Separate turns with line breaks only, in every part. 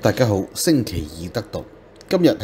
大家好，星期二得到，今日係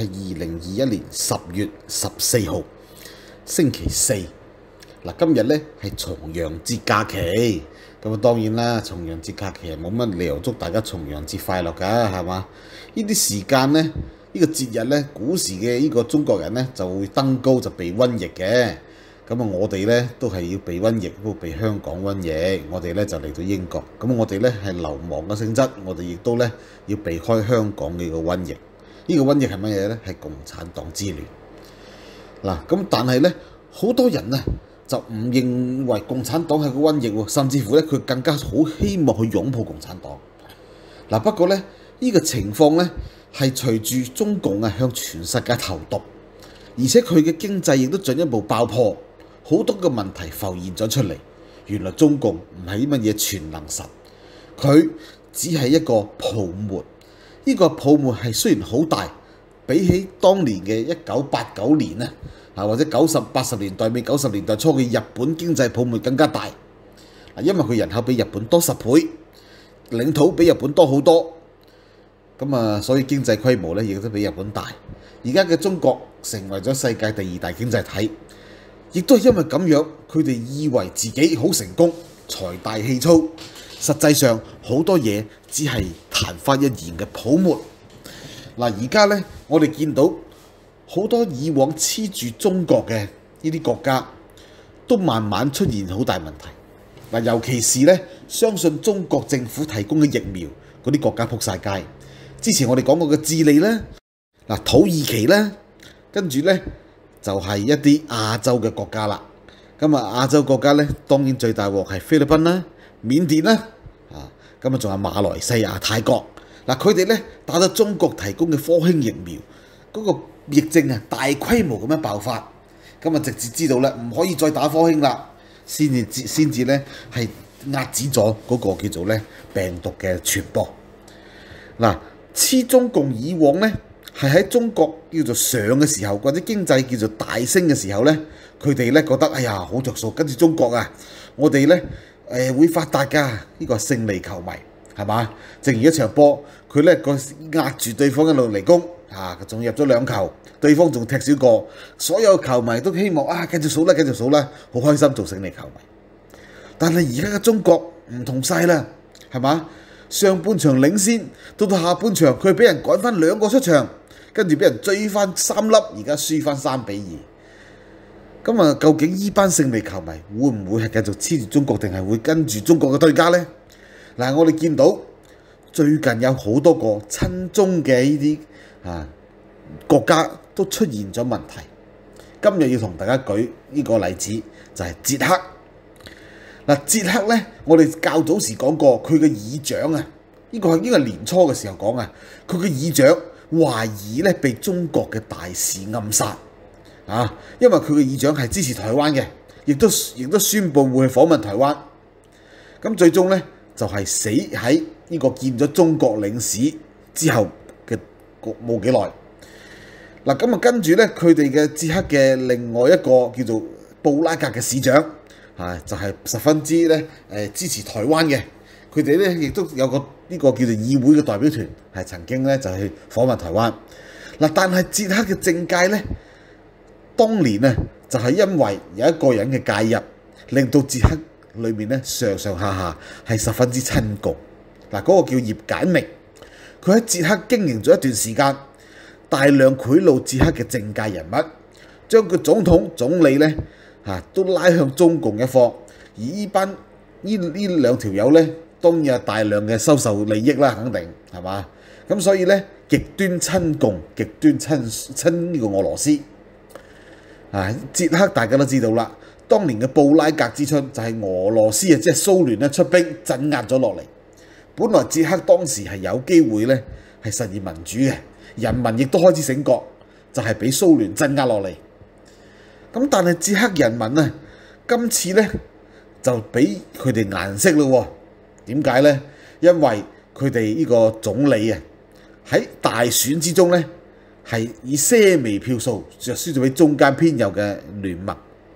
2021年10月14號，星期四。嗱，今日呢係重陽節假期，咁當然啦，重陽節假期係冇乜理由祝大家重陽節快樂㗎，係嘛？呢啲時間呢，呢個節日呢，古時嘅呢個中國人呢就會登高就避瘟疫嘅。咁我哋呢都係要避瘟疫，都避香港瘟疫。我哋呢就嚟到英國，咁我哋呢係流亡嘅性質，我哋亦都呢要避開香港嘅個瘟疫。呢個瘟疫係乜嘢呢？係共產黨之亂。嗱，咁但係呢，好多人呢就唔認為共產黨係個瘟疫喎，甚至乎呢佢更加好希望去擁抱共產黨。嗱，不過呢，呢個情況呢係隨住中共向全世界投毒，而且佢嘅經濟亦都進一步爆破。好多嘅問題浮現咗出嚟，原來中共唔係乜嘢全能神，佢只係一個泡沫。呢個泡沫係雖然好大，比起當年嘅1989年咧，或者90、80年代尾、90年代初嘅日本經濟泡沫更加大。因為佢人口比日本多10倍，領土比日本多好多，所以經濟規模咧亦都比日本大。而家嘅中國成為咗世界第2大經濟體。亦都係因為咁樣，佢哋以為自己好成功，財大氣粗，實際上好多嘢只係曇花一現嘅泡沫。嗱，而家呢，我哋見到好多以往黐住中國嘅呢啲國家，都慢慢出現好大問題。嗱，尤其是呢，相信中國政府提供嘅疫苗嗰啲國家仆晒街。之前我哋講過嘅智利啦，土耳其啦，跟住呢，就係一啲亞洲嘅國家啦。亞洲國家呢，當然最大鑊係菲律賓啦、緬甸啦，仲有馬來西亞、泰國。佢哋呢打咗中國提供嘅科興疫苗，嗰個疫症大規模咁樣爆發，直接知道啦，唔可以再打科興啦，先至呢係壓止咗嗰個叫做呢病毒嘅傳播。黐中共以往呢，係喺中國叫做上嘅時候，或者經濟叫做大升嘅時候呢，佢哋呢覺得哎呀好着數，跟住中國我哋呢會發達㗎，呢個係勝利球迷係嘛？正如一場波，佢呢個壓住對方一路嚟攻仲入咗2球，對方仲踢少個，所有球迷都希望繼續數啦，繼續數啦，好開心做勝利球迷。但係而家嘅中國唔同晒啦，係嘛？上半場領先，到下半場佢俾人趕翻2個出場。跟住俾人追翻3粒，而家輸翻3-2。究竟呢班勝利球迷會唔會係繼續黐住中國，定係會跟住中國嘅對家呢？我哋見到最近有好多個親中嘅呢啲國家都出現咗問題。今日要同大家舉呢個例子就係捷克。捷克呢，我哋較早時講過佢嘅議長呢個係應該年初嘅時候講佢嘅議長懷疑咧被中國嘅大使暗殺因為佢嘅議長係支持台灣嘅，亦都宣佈會去訪問台灣。最終呢，就係死喺呢個見咗中國領事之後嘅冇幾耐。跟住呢，佢哋嘅捷克嘅另外一個叫做布拉格嘅市長就係十分之支持台灣嘅。佢哋呢亦都有呢個叫做議會嘅代表團，係曾經呢就去訪問台灣。但係捷克嘅政界呢，當年呢就係因為有一個人嘅介入，令到捷克裏面呢上上下下係十分之親共。嗰個叫葉簡明，佢喺捷克經營咗一段時間，大量賄賂捷克嘅政界人物，將個總統、總理呢都拉向中共一方。而呢兩條友呢，當然有大量嘅收受利益啦，肯定係嘛？所以呢，極端親共，極端親呢個俄羅斯。捷克大家都知道啦，當年嘅布拉格之春就係俄羅斯即係蘇聯出兵鎮壓咗落嚟。本來捷克當時係有機會呢係實現民主嘅，人民亦都開始醒覺，就係俾蘇聯鎮壓落嚟。但係捷克人民今次呢就俾佢哋顏色咯。點解呢？因為佢哋呢個總理喺大選之中呢，係以些微票數就輸咗俾中間偏右嘅聯盟。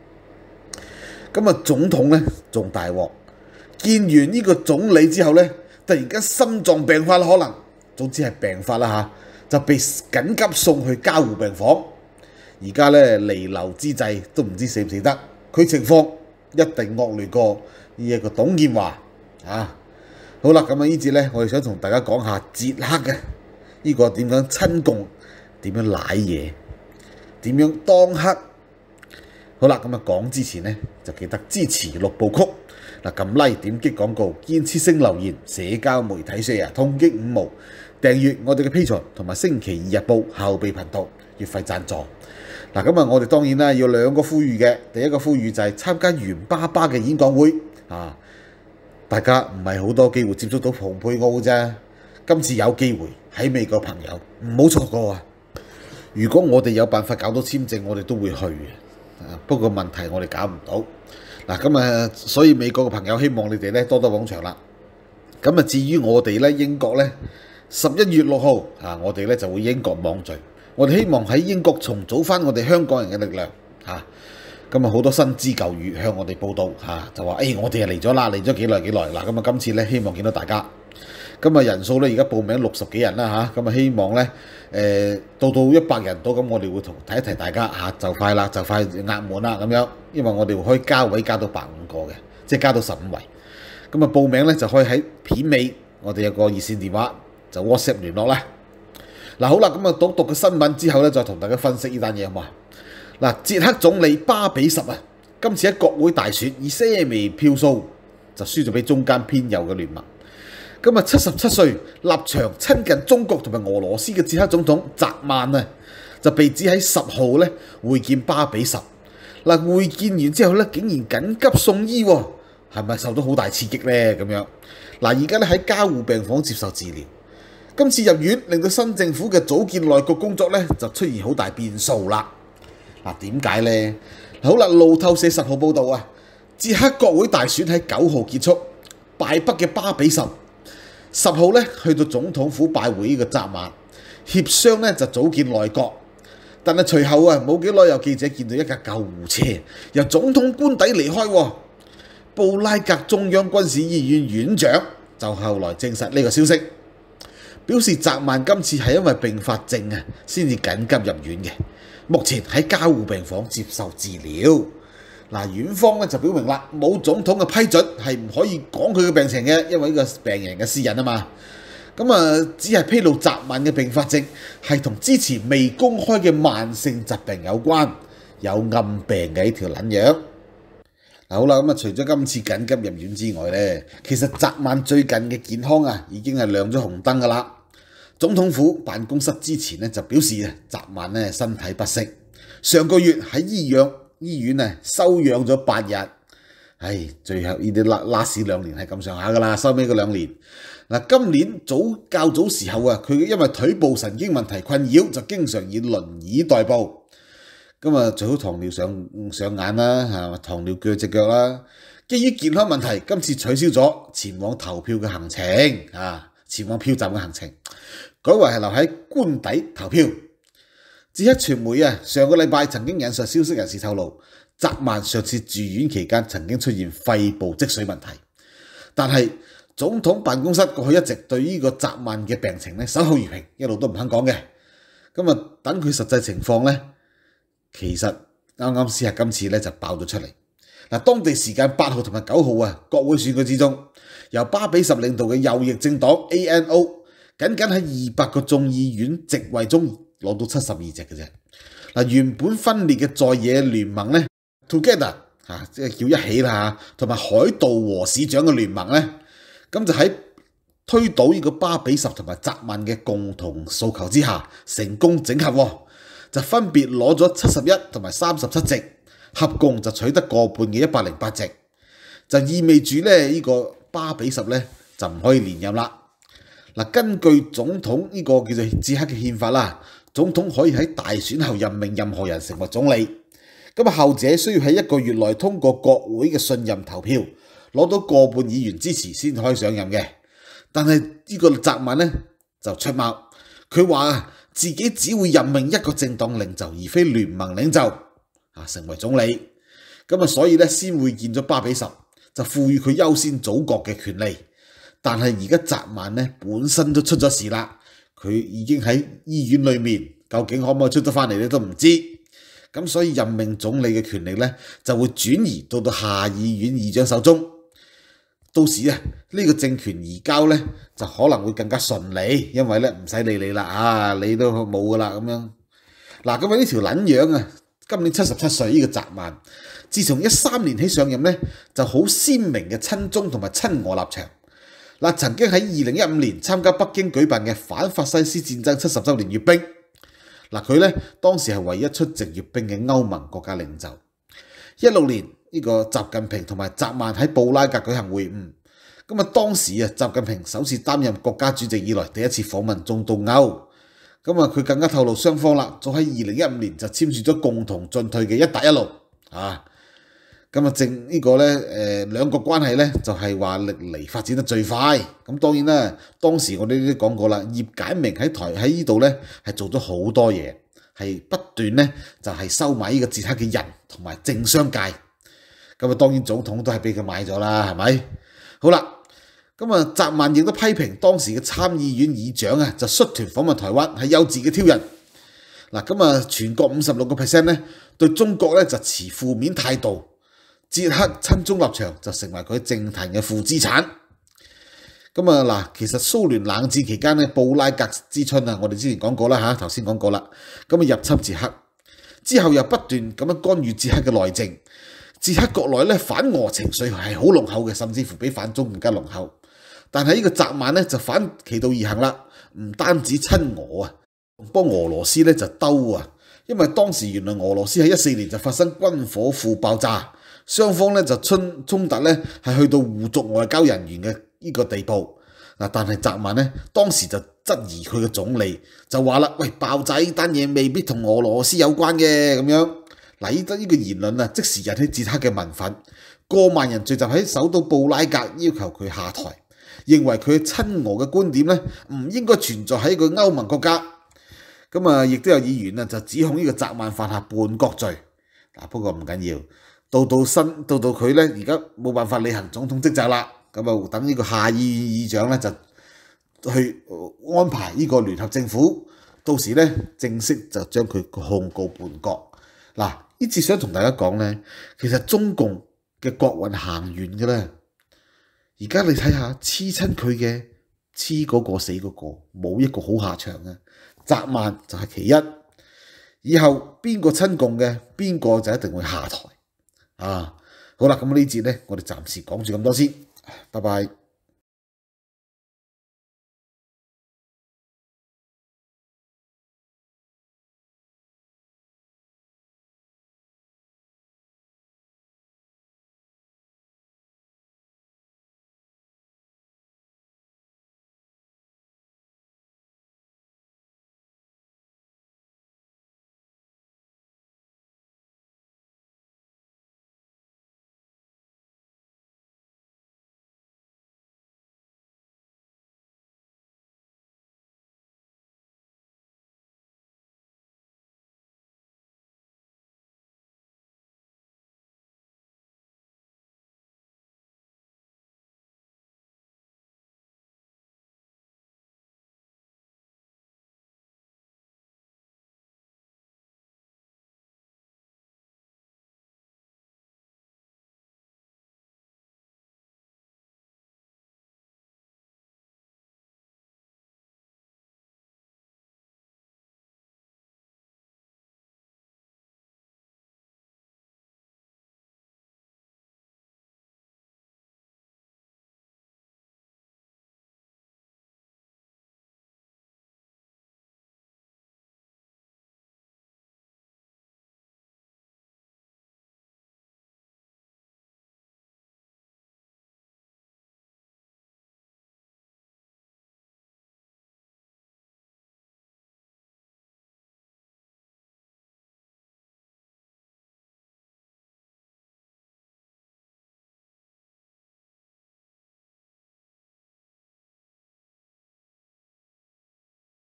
總統呢仲大鑊，見完呢個總理之後呢，突然間心臟病發可能總之係病發啦就被緊急送去加護病房。而家咧彌留之際都唔知死唔死得，佢情況一定惡劣過呢一個董建華好啦，咁啊呢節咧，我哋想同大家講下捷克嘅呢個點樣親共，點樣舐嘢，點樣當黑。好啦，咁啊講之前呢，就記得支持六部曲撳 like 點擊廣告，建設性留言，社交媒體 share， 痛擊5毛，訂閱我哋嘅 Patreon 同埋星期二日報後備頻道，月費贊助。咁啊我哋當然啦要兩個呼籲嘅，第一個呼籲就係參加袁爸爸嘅演講會大家唔係好多機會接觸到蓬佩奧啫，今次有機會喺美國朋友唔好錯過啊！如果我哋有辦法搞到簽證，我哋都會去嘅。不過問題我哋搞唔到咁啊，所以美國嘅朋友希望你哋咧多多捧場啦。咁啊，至於我哋咧英國咧11月6號我哋咧就會英國網聚，我哋希望喺英國重組翻我哋香港人嘅力量咁啊好多新知舊語向我哋報道就話我哋嚟咗啦，嚟咗幾耐嗱，咁啊今次咧希望見到大家。咁啊人數咧而家報名60幾人啦咁啊希望咧到100人到，咁我哋會提一提大家就快啦，就快額滿啦咁樣，因為我哋會可以加位加到150個嘅，即係加到15位。咁啊報名咧就可以喺片尾我哋有個熱線電話就 WhatsApp 聯絡啦。好啦，咁啊讀個新聞之後咧再同大家分析呢單嘢好嘛？捷克總理巴比什今次喺國會大選以些微票數就輸咗俾中間偏右嘅聯盟。咁啊77歲立場親近中國同埋俄羅斯嘅捷克總統澤曼就被指喺10號咧會見巴比什。會見完之後咧竟然緊急送醫係咪受到好大刺激咧咁樣？而家咧喺加護病房接受治療。今次入院令到新政府嘅組建內閣工作咧就出現好大變數啦。點解呢？好啦，路透社10號報道捷克國會大選喺9號結束，敗北嘅巴比什10號咧去到總統府拜會呢個澤曼，協商咧就組建內閣。但係隨後冇幾耐有記者見到一架救護車由總統官邸離開。布拉格中央軍事醫院院長就後來證實呢個消息，表示澤曼今次係因為併發症先至緊急入院嘅，目前喺加護病房接受治療。院方咧就表明啦，冇總統嘅批准係唔可以講佢嘅病情嘅，因為呢個病人嘅私隱啊嘛。只係披露澤曼嘅併發症係同之前未公開嘅慢性疾病有關，有暗病嘅呢條撚樣。好啦，除咗今次緊急入院之外呢，其實澤曼最近嘅健康已經係亮咗紅燈噶啦。總統府辦公室之前呢就表示澤曼身體不適，上個月喺醫院休養咗8日。最後呢啲last 2年係咁上下噶啦，收尾嗰2年。今年較早時候佢因為腿部神經問題困擾，就經常以輪椅代步。最好糖尿上眼啦，糖尿鋸隻腳啦。基於健康問題，今次取消咗前往投票嘅行程前往票站嘅行程，改為係留喺官邸投票。捷克傳媒上個禮拜曾經引述消息人士透露，澤曼上次住院期間曾經出現肺部積水問題，但係總統辦公室過去一直對呢個澤曼嘅病情守口如瓶，一路都唔肯講嘅。等佢實際情況其實啱啱先係今次就爆咗出嚟。當地時間8號同埋9號國會選舉之中，由巴比什領導嘅右翼政黨 ANO 僅喺200個眾議院席位中攞到72席嘅啫。原本分裂嘅在野聯盟Together 即係叫一起啦同埋海盜和市長嘅聯盟咁就喺推倒呢個巴比什同埋澤曼嘅共同訴求之下，成功整合就分別攞咗71同埋37席，合共就取得過半嘅108席，就意味住呢個巴比什就唔可以連任啦。根據總統呢個叫做捷克嘅憲法啦，總統可以喺大選後任命任何人成為總理，後者需要喺1個月內通過國會嘅信任投票，攞到過半議員支持先可以上任嘅。但係呢個澤曼就出貓，佢話自己只會任命一個政黨領袖，而非聯盟領袖成為總理。所以先會見咗巴比什，就賦予佢優先組閣嘅權利。但係而家澤曼本身都出咗事啦， 佢已經喺醫院裏面，究竟可唔可以出得翻嚟你都唔知。咁所以任命總理嘅權力呢，就會轉移到下議院議長手中。到時啊，呢個政權移交呢，就可能會更加順利，因為呢唔使理你啦，你都冇噶啦咁樣。嗱，咁啊呢條撚樣啊，今年77歲呢個澤曼，自從13年起上任呢，就好鮮明嘅親中同埋親俄立場。嗱，曾經喺2015年參加北京舉辦嘅反法西斯戰爭70週年閱兵。嗱，佢呢當時係唯一出席閱兵嘅歐盟國家領袖。16年呢個習近平同埋澤曼喺布拉格舉行會晤。咁啊，當時啊，習近平首次擔任國家主席以來第一次訪問中東歐。咁啊，佢更加透露雙方啦，早喺2015年就簽署咗共同進退嘅一帶一路啊。咁啊，正呢個咧，兩國關係咧就係話歷嚟發展得最快。咁當然啦，當時我哋都講過啦，葉簡明喺呢度咧係做咗好多嘢，係不斷咧就係收買呢個捷克嘅人同埋政商界。咁啊，當然總統都係俾佢買咗啦，係咪？好啦，咁啊，澤曼亦都批評當時嘅參議院議長啊，就率團訪問台灣係幼稚嘅挑釁。嗱，咁啊，全國56% 咧對中國咧就持負面態度。捷克親中立場就成為佢政壇嘅負資產。咁啊嗱，其實蘇聯冷戰期間咧，布拉格之春啊，我哋之前講過啦嚇，頭先講過啦。咁啊入侵捷克之後，又不斷咁樣干預捷克嘅內政。捷克國內咧反俄情緒係好濃厚嘅，甚至乎比反中更加濃厚。但係呢個澤曼咧就反其道而行啦，唔單止親俄啊，幫俄羅斯咧就兜啊，因為當時原來俄羅斯喺14年就發生軍火庫爆炸。雙方咧就衝突咧係去到互逐外交人員嘅呢個地步。嗱，但係澤曼咧當時就質疑佢嘅總理，就話啦：喂，爆炸呢單嘢未必同俄羅斯有關嘅咁樣。嗱，呢個言論啊，即時引起捷克嘅民憤，過萬人聚集喺首都布拉格要求佢下台，認為佢親俄嘅觀點咧唔應該存在喺一個歐盟國家。咁啊，亦都有議員啊就指控呢個澤曼犯下叛國罪。嗱，不過唔緊要。到佢咧，而家冇辦法履行總統職責啦。咁啊，等呢個下議院議長咧就去安排呢個聯合政府，到時咧正式就將佢控告叛國。嗱，呢次想同大家講咧，其實中共嘅國運行完嘅啦。而家你睇下黐親佢嘅黐嗰個死嗰個，冇一個好下場嘅。澤曼就係其一。以後邊個親共嘅，邊個就一定會下台。好啦，咁呢節咧，我哋暫時講住咁多先，拜拜。